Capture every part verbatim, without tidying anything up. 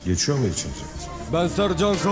Geçiyor mu içince? Ben Sercan K.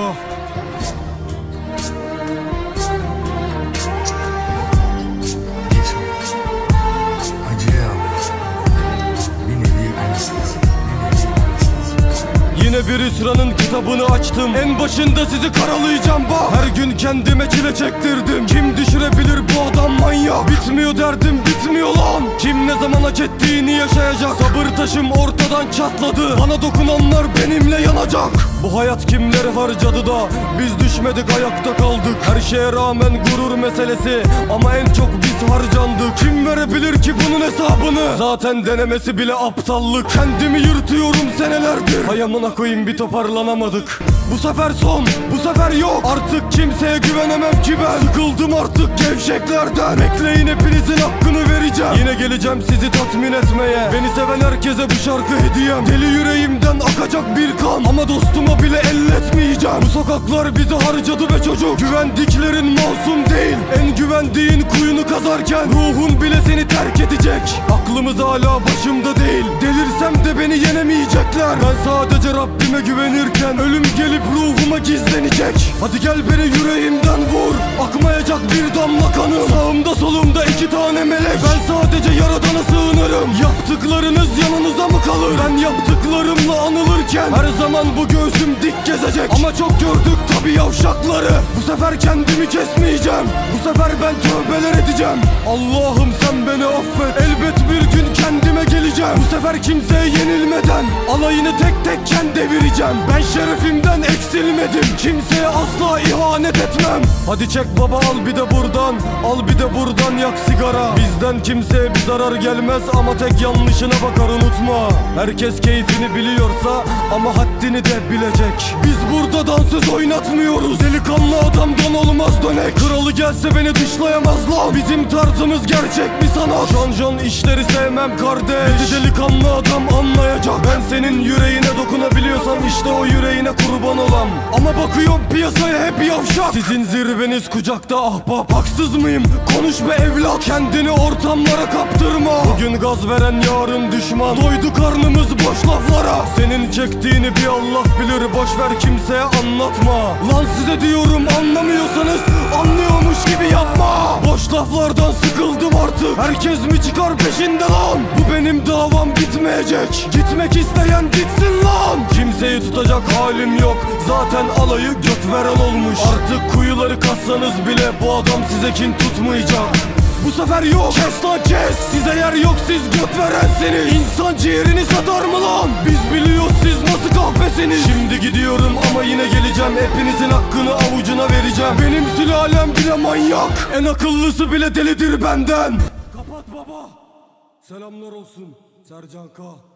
Yine bir hüsranın kitabını açtım. En başında sizi karalayacağım bak. Her gün kendime çile çektirdim. Kim düşürebilir bu adam manyak? Bitmiyor derdim, bitmiyor lan. Kim ne zaman hak ettiğini yaşayacak? Sabır taşım ortadan çatladı. Bana dokunanlar benimle yanacak. Bu hayat kimleri harcadı da biz düşmedik, ayakta kaldık. Her şeye rağmen gurur meselesi, ama en çok biz harcandık. Kim verebilir ki bunun hesabını? Zaten denemesi bile aptallık. Kendimi yırtıyorum senelerdir. Hay amına koyayım, bir toparlanamadık. Bu sefer son, bu sefer yok. Artık kimseye güvenemem ki ben. Sıkıldım artık gevşeklerden. Bekleyin, hepinizin hakkını vereceğim. Yine geleceğim sizi tatmin etmeye. Beni seven herkese bu şarkı hediyem. Deli yüreğimden akacak bir kan, ama dostuma bile elletmeyeceğim. Bu sokaklar bizi harcadı be çocuk. Güvendiklerin masum değil. En güvendiğin kuyunu kazarken ruhun bile seni terk edecek. Aklımız hala başımda değil. Delirsem de beni yenemeyecekler. Ben sadece Rabbime güvenirken ölüm gelip ruhuma gizlenecek. Hadi gel beni yüreğimden vur. Akmayacak bir damla kanım. Sağımda solumda iki tane melek. Ben sadece Yaradan'a sığınırım. Yaptıklarınız yanınıza mı kalır? Ben yaptıklarımla anılırken her zaman bu göğsüm dik gezecek. Ama çok gördük tabi yavşakları. Bu sefer kendimi kesmeyeceğim. Bu sefer ben tövbeler edeceğim. Allah'ım sen beni affet. Elbet bir gün kendime geleceğim. Bu sefer kimseye yenilmeden alayını tek tekken devireceğim. Ben şerefimden eksilmedim. Kimseye asla ihanet etmem. Hadi çek baba, al bir de buradan. Al bir de buradan, yak sigara. Bizden kimseye bir zarar gelmez, ama tek yanlışına bakar, unutma. Herkes keyfini biliyorsa ama haddini de bilecek. Biz burada dansöz oynatmıyoruz. Delikanlı adamdan olmaz dönek. Kralı gelse beni dışlayamaz lan. Bizim tarzımız gerçek bir sanat. Can can işleri sevmem kardeş. Bizi delikanlı adam anlayacak. Ben senin yüreğine dokunabiliyorsam işte o yüreğine kurban olam. Ama bakıyorum piyasaya hep yavşak. Sizin zirveniz kucakta ahbap. Haksız mıyım? Konuş be evlat. Kendini ortamlara kaptırma. Bugün gaz veren yarın düşman. Doydu karnımız boş laflara. Senin çektiğini bir Allah bilir. Boş ver, kimseye anlatma. Lan size diyorum, anlamıyorsanız anlıyormuş gibi yapma. Boş laflardan sıkıldım artık. Herkes mi çıkar peşinde lan? Bu benim davam bitmeyecek. Gitmek isteyen gitsin lan. Kimseyi tutacak halim yok. Zaten alayı göt veren olmuş. Artık kuyuları kazsanız bile bu adam size kin tutmayacak. Bu sefer yok, kes lan kes. Size yer yok, siz göt verensiniz. İnsan ciğerini satar mı lan? Biz biliyoruz siz nasıl kahpesiniz. Şimdi gidiyorum ama yine geleceğim. Hepinizin hakkını avucuna vereceğim. Benim sülalem bile manyak. En akıllısı bile delidir benden. Kapat baba. Selamlar olsun Sercan K.